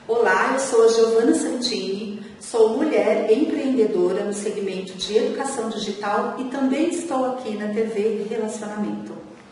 Olá, eu sou a Giovana Santini, sou mulher empreendedora no segmento de educação digital e também estou aqui na TV Relacionamento.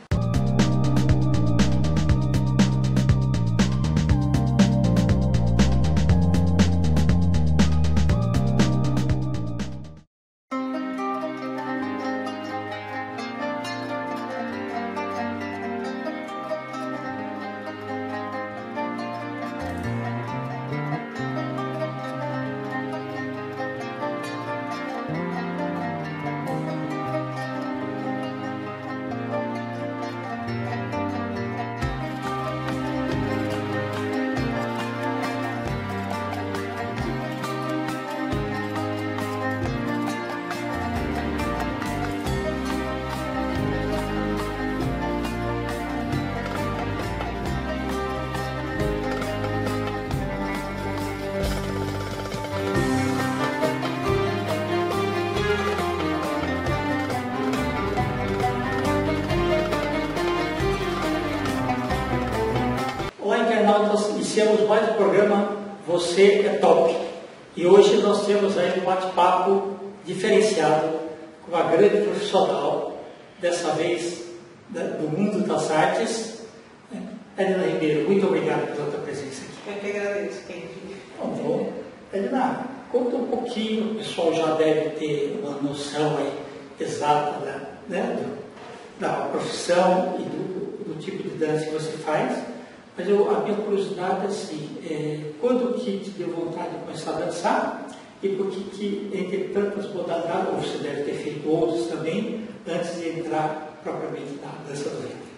Olá, internautas, iniciamos mais um programa Você é Top. E hoje nós temos aí um bate-papo diferenciado com uma grande profissional, dessa vez do mundo das artes, Edna Ribeiro. Muito obrigado pela tua presença aqui. Eu que agradeço, Kendi. Bom, Edna, conta um pouquinho, o pessoal já deve ter uma noção aí exata da profissão e do tipo de dança que você faz. Mas a minha curiosidade é assim, quando que te deu vontade de começar a dançar e por que entre tantas modalidades, ou você deve ter feito outros também, antes de entrar propriamente na dança do ventre?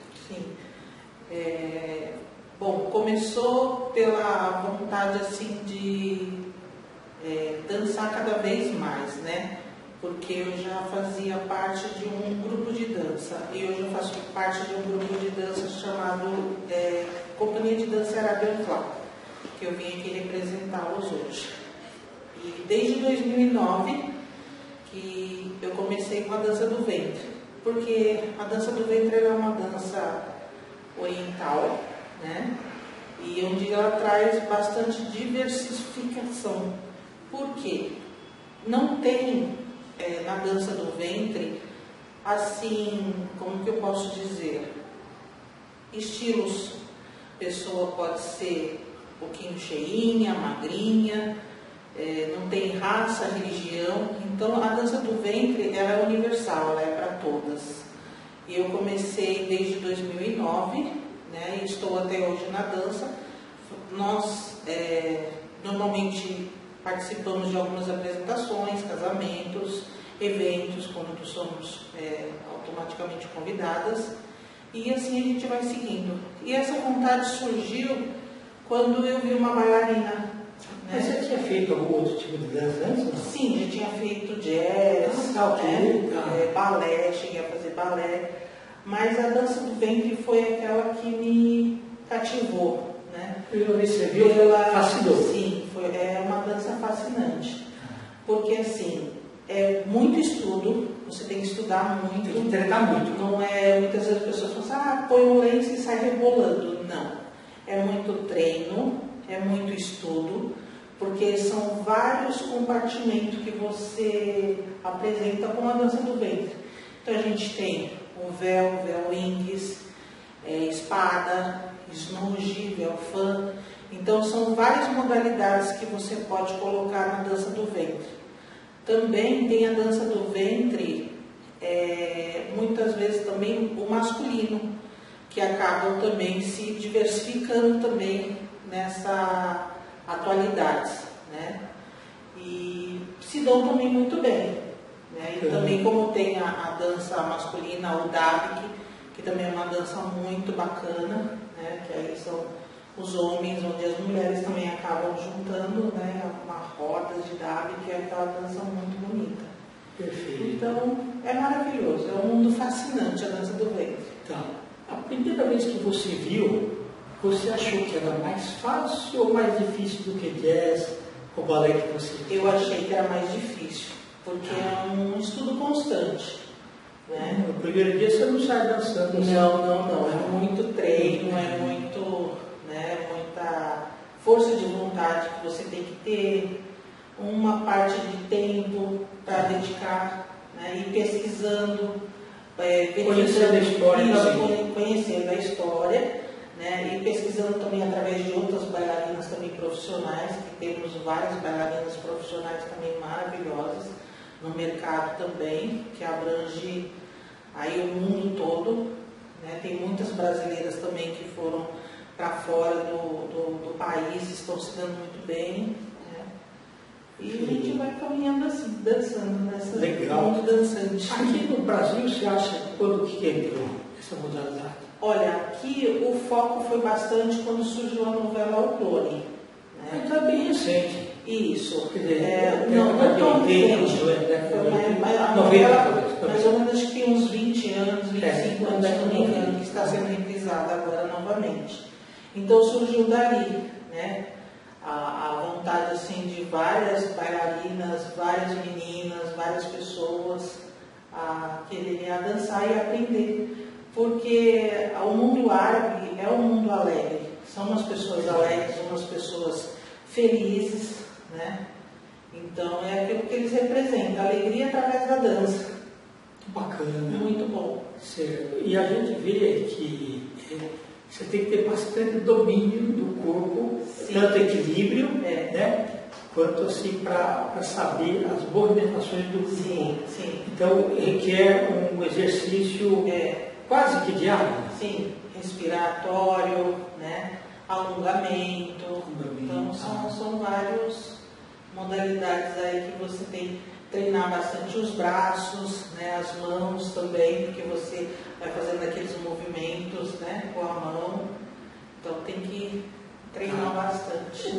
Sim. Bom, começou pela vontade assim de dançar cada vez mais, né? Porque eu já fazia parte de um grupo de dança e hoje eu faço parte de um grupo de dança chamado Companhia de Dança Arabian Club, que eu vim aqui representá-los hoje. E desde 2009 que eu comecei com a dança do ventre, porque a dança do ventre é uma dança oriental, né? E onde ela traz bastante diversificação. Por quê? Não tem na dança do ventre, assim, como que eu posso dizer, estilos. A pessoa pode ser um pouquinho cheinha, magrinha, não tem raça, religião. Então a dança do ventre ela é universal, ela é para todas. E eu comecei desde 2009, né, e estou até hoje na dança. Nós normalmente participamos de algumas apresentações, casamentos, eventos, quando somos automaticamente convidadas. E assim a gente vai seguindo. E essa vontade surgiu quando eu vi uma bailarina. Né? Mas você tinha feito algum outro tipo de dança antes? Não? Sim, eu tinha feito jazz, balé, cheguei a fazer balé. Mas a dança do ventre foi aquela que me cativou. Né? Você viu, fascinou. Sim, é uma dança fascinante. Porque assim, é muito estudo, você tem que estudar muito. Tem que treinar muito. Não é, muitas vezes as pessoas falam assim, põe um lenço e sai rebolando. Não. É muito treino, é muito estudo, porque são vários compartimentos que você apresenta com a dança do ventre. Então a gente tem o véu wings, espada, snooze, véu fan. Então são várias modalidades que você pode colocar na dança do ventre. Também tem a dança do ventre, muitas vezes também o masculino, que acabam também se diversificando também nessa atualidade, né? E se dão também muito bem, né? E também como tem a dança masculina, o Dabiq, que também é uma dança muito bacana, né? Que aí são os homens, onde as mulheres também acabam juntando, né, uma roda de Dabiq, que é aquela dança muito bonita. Perfeito. Então, é maravilhoso, é um mundo fascinante a dança do ventre. Então, a primeira vez que você viu, você achou que era mais fácil ou mais difícil do que jazz ou balé que você fez? Eu achei que era mais difícil, porque é um estudo constante. Né? No primeiro dia você não sai dançando assim. Não. É muito treino, é muito, né, muita força de vontade que você tem que ter, uma parte de tempo para dedicar, né, ir pesquisando, conhecendo a história isso, conhecendo a história, né, e pesquisando também através de outras bailarinas também profissionais, que temos várias bailarinas profissionais também maravilhosas no mercado também, que abrange aí o mundo todo, né, tem muitas brasileiras também que foram para fora do país, estão se dando muito bem, né, e a gente vai caminhando assim, dançando nessa mundo dançante. Aqui no Brasil, você acha quando que entrou essa modalidade? Olha, aqui o foco foi bastante quando surgiu a novela O Clone. Né? Então é bem recente. Isso. Quer dizer, não tão recente. A novela, mais ou menos acho que uns 20 anos, 25 anos, se não me engano, que está sendo reprisada agora novamente. Então surgiu dali, né? A vontade assim, de várias bailarinas, várias meninas, várias pessoas a quererem a dançar e aprender. Porque o mundo árabe é um mundo alegre, são umas pessoas alegres, umas pessoas felizes, né? Então é aquilo que eles representam, a alegria através da dança. Bacana. Muito bom. Certo. E a gente vê que você tem que ter bastante domínio do corpo, sim, tanto equilíbrio, né? Quanto assim para saber as movimentações do corpo. Sim, sim. Então requer um exercício quase que diário. Sim, respiratório, né? Alongamento. Então são várias modalidades aí que você tem que treinar bastante os braços, né? As mãos também, porque você vai fazendo aqueles movimentos, né? Com a mão. Então tem que treinar bastante.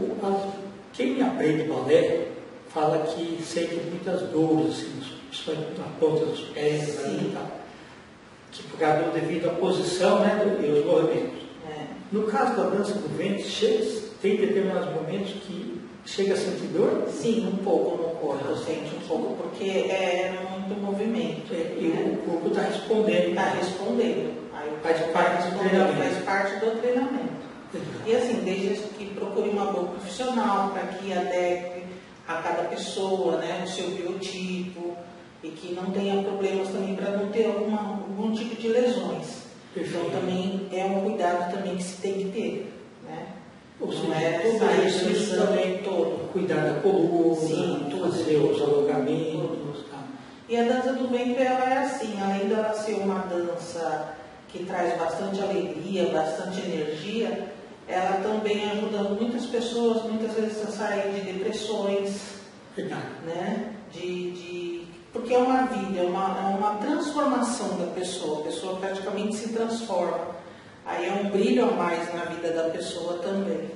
Quem aprende balé fala que sente muitas dores, assim, principalmente na ponta dos pés, e tal, que por causa devido à posição, né, e os movimentos. No caso da dança do ventre, tem determinados momentos que chega a sentir dor? Sim, um pouco no corpo, sente um pouco, porque é muito movimento. E o corpo está respondendo. Está respondendo. Aí faz parte do treinamento. Faz parte do treinamento. E assim, desde que procure uma boa profissional para que adeque a cada pessoa, né, o seu biotipo, e que não tenha problemas também para não ter algum tipo de lesões. Então também é um cuidado também que se tem que ter, né? Ou seja, não é tudo isso também todo. Cuidar da coluna, sim, fazer os alongamentos. Tá. E a dança do ventre, ela é assim, além dela ser uma dança que traz bastante alegria, bastante energia, ela também ajuda muitas pessoas, muitas vezes, a sair de depressões, né? Porque é uma vida, é uma transformação da pessoa, a pessoa praticamente se transforma. Aí é um brilho a mais na vida da pessoa também.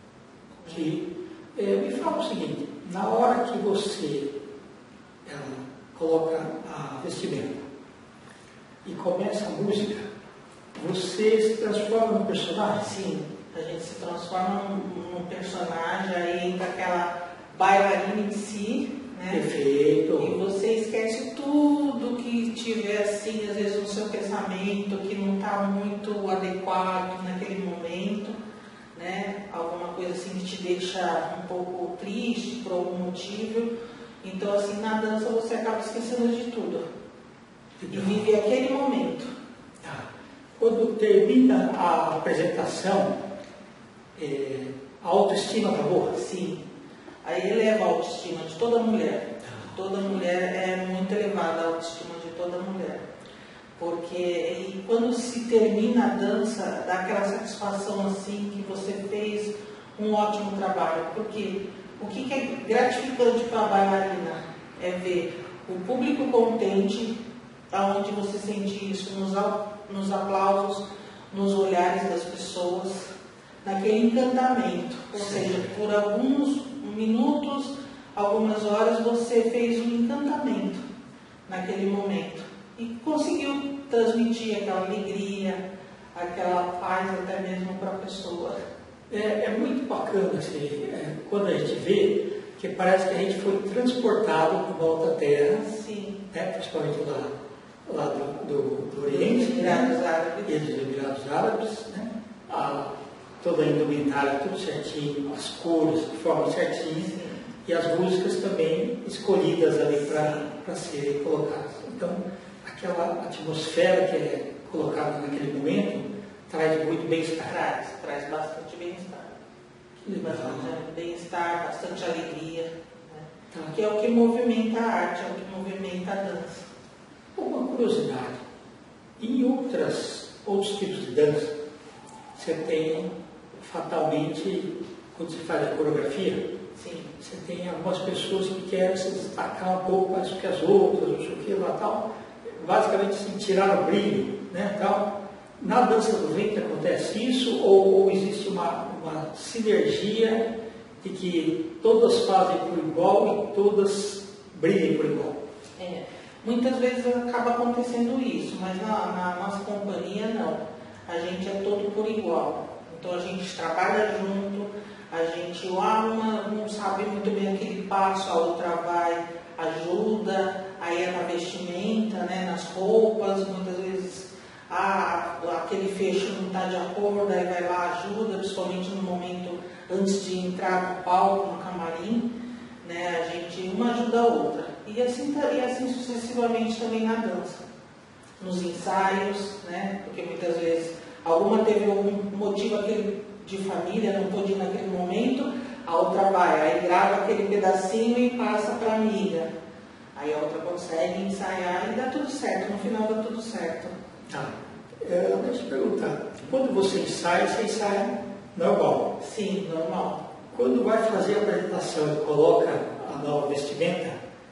Me fala o seguinte, na hora que você coloca a vestimenta e começa a música, você se transforma no personagem? Sim, a gente se transforma num personagem, aí entra aquela bailarina em si, né? Perfeito. E você esquece tudo que tiver assim, às vezes no seu pensamento, que não está muito adequado naquele momento, né? Alguma coisa assim que te deixa um pouco triste por algum motivo. Então assim, na dança você acaba esquecendo de tudo. E vive aquele momento. Quando termina a apresentação, a autoestima tá boa? Sim. Aí eleva a autoestima de toda mulher. Toda mulher é muito elevada a autoestima de toda mulher. Porque quando se termina a dança, dá aquela satisfação assim que você fez um ótimo trabalho. Porque o que é gratificante para a bailarina é ver o público contente, aonde você sente isso nos aplausos, nos olhares das pessoas, naquele encantamento. Ou seja, por alguns minutos, algumas horas, você fez um encantamento naquele momento e conseguiu transmitir aquela alegria, aquela paz até mesmo para a pessoa. É muito bacana assim, quando a gente vê que parece que a gente foi transportado para uma outra terra, sim, né, principalmente lá do Oriente, Emirados Árabes. E dos Emirados Árabes, né, toda a indumentária, tudo certinho, as cores de forma certinha e as músicas também escolhidas ali para serem colocadas. Então, aquela atmosfera que é colocada naquele momento traz muito bem-estar. Traz bastante bem-estar. Bastante bem-estar, bastante alegria, né? Que é o que movimenta a arte, é o que movimenta a dança. Uma curiosidade, em outros tipos de dança, você tem fatalmente, quando você faz a coreografia, sim, você tem algumas pessoas que querem se destacar um pouco mais do que as outras, não sei o que, lá tal, basicamente assim, tirar o brilho, né, tal. Na dança do ventre acontece isso ou existe uma sinergia de que todas fazem por igual e todas brilhem por igual? Muitas vezes acaba acontecendo isso, mas na nossa companhia não. A gente é todo por igual. Então a gente trabalha junto, a gente, uma não sabe muito bem aquele passo, a outra vai, ajuda, aí é na vestimenta, né, nas roupas, muitas vezes aquele fecho não está de acordo, aí vai lá, ajuda, principalmente no momento antes de entrar no palco, no camarim, né, a gente uma ajuda a outra. E assim sucessivamente também na dança. Nos ensaios, né, porque muitas vezes alguma teve algum motivo de família, não pôde ir naquele momento, a outra vai, aí grava aquele pedacinho e passa para a amiga. Aí a outra consegue ensaiar e dá tudo certo, no final dá tudo certo. Deixa eu perguntar, quando você ensaia normal? Sim, normal. Quando vai fazer a apresentação e coloca a nova vestimenta,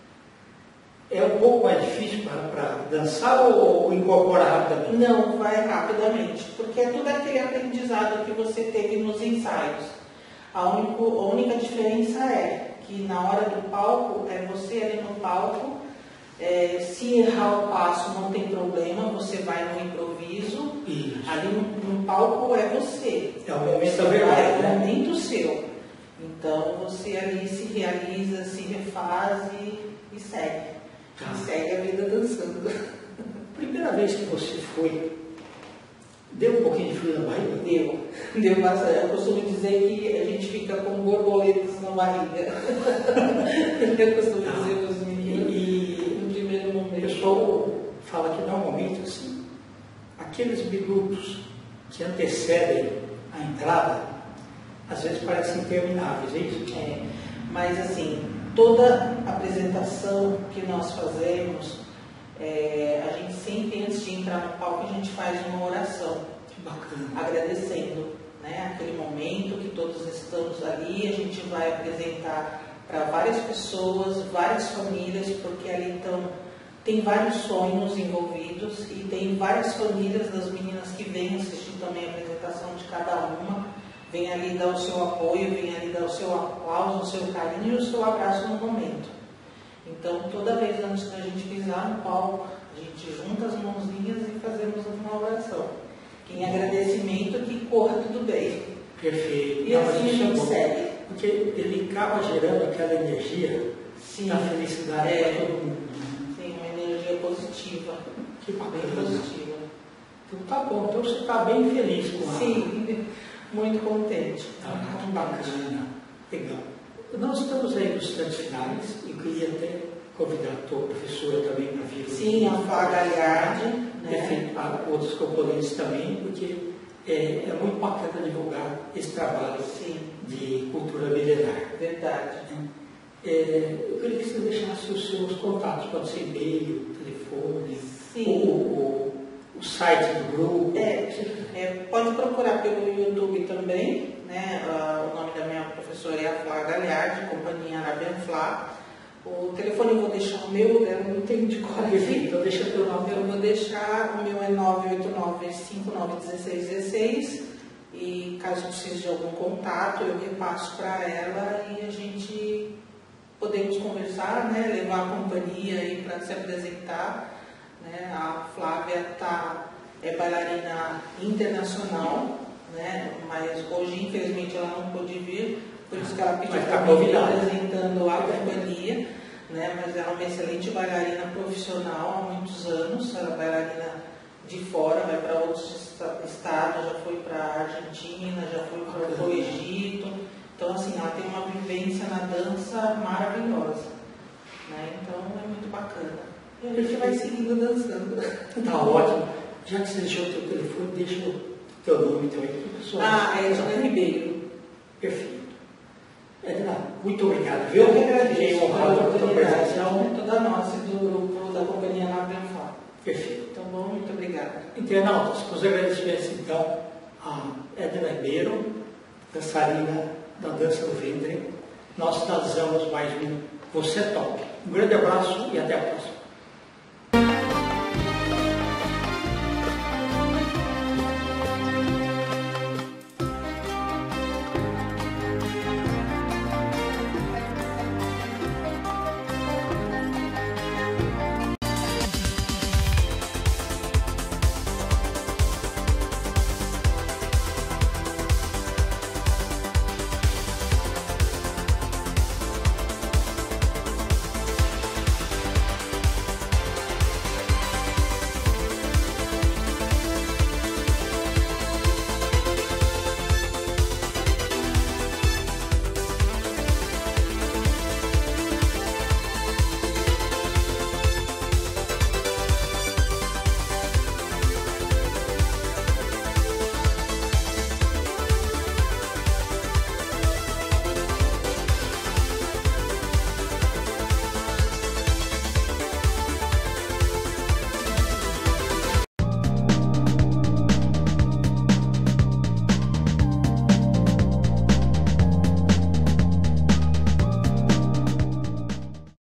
é um pouco mais difícil para dançar ou incorpora rapidamente? Não, vai rapidamente, porque é tudo aquele aprendizado que você teve nos ensaios. A única diferença é que na hora do palco, é você ali no palco, se errar o passo não tem problema, você vai no improviso. Isso. Ali no palco é você. É o momento da verdade, é o né? momento seu. Então você ali se realiza, se refaz e segue. E segue a vida dançando. Primeira vez que você foi, deu um pouquinho de frio na barriga? Deu bastante. Eu costumo dizer que a gente fica com borboletas na barriga. Eu costumo dizer para os meninos. E no primeiro momento. O pessoal fala que normalmente assim, aqueles minutos que antecedem a entrada, às vezes parecem intermináveis, é isso? Mas assim, toda apresentação que nós fazemos, a gente sempre, antes de entrar no palco, a gente faz uma oração. Que bacana. Agradecendo, né, aquele momento que todos estamos ali, a gente vai apresentar para várias pessoas, várias famílias, porque ali tem vários sonhos envolvidos e tem várias famílias das meninas que vêm assistir também a apresentação de cada uma, vem ali dar o seu apoio, vem ali dar o seu aplauso, o seu carinho e o seu abraço no momento. Então, toda vez antes da gente pisar no palco, a gente junta as mãozinhas e fazemos uma oração. Em agradecimento que corra tudo bem. Perfeito. E assim a gente segue. Porque ele acaba gerando aquela energia da felicidade para todo mundo. Sim, uma energia positiva. Que bacana. Bem positiva. Então tá bom, então você está bem feliz com a... Sim, muito contente. Que bacana. Legal. Nós estamos aí nos instantes finais e eu queria até convidar a tua professora também para vir. Sim, a Flá Gagliardi, né? Outros componentes também, porque é muito bacana divulgar esse trabalho de cultura milenar. Verdade. Eu queria que você deixasse os seus contatos, pode ser e-mail, telefone, o site do grupo. Pode procurar pelo YouTube também, né? O nome da minha professora é a Flá Gagliardi, Companhia Arabian Flá. O telefone eu vou deixar o meu, eu não tenho de cor aqui. Então deixa o teu nome. Eu vou deixar, o meu é 989-591616 e caso precise de algum contato, eu repasso para ela e a gente podemos conversar, né? Levar a companhia aí para se apresentar. Né? A Flávia é bailarina internacional, né? Mas hoje infelizmente ela não pôde vir, por isso que ela pediu para mim apresentando a companhia, né? Mas ela é uma excelente bailarina profissional há muitos anos, ela é bailarina de fora, vai para outros estados, já foi para a Argentina, já foi para o Egito. Então, assim, ela tem uma vivência na dança maravilhosa, né? Então, é muito bacana. E a gente vai seguindo dançando. Tá ótimo. Já que você deixou o teu telefone, deixa o teu nome também para o pessoal. É Edna Ribeiro. Perfeito. Edna, muito obrigado, viu? Eu que agradeço. Fiquei honrado com a tua presença. Toda nossa, do grupo da Companhia Navenfal. Perfeito. Então, bom, muito obrigada. Internautas, os agradecimentos então a Edna Ribeiro, dançarina da dança do ventre. Nós dançamos mais um Você Top. Um grande abraço e até a próxima.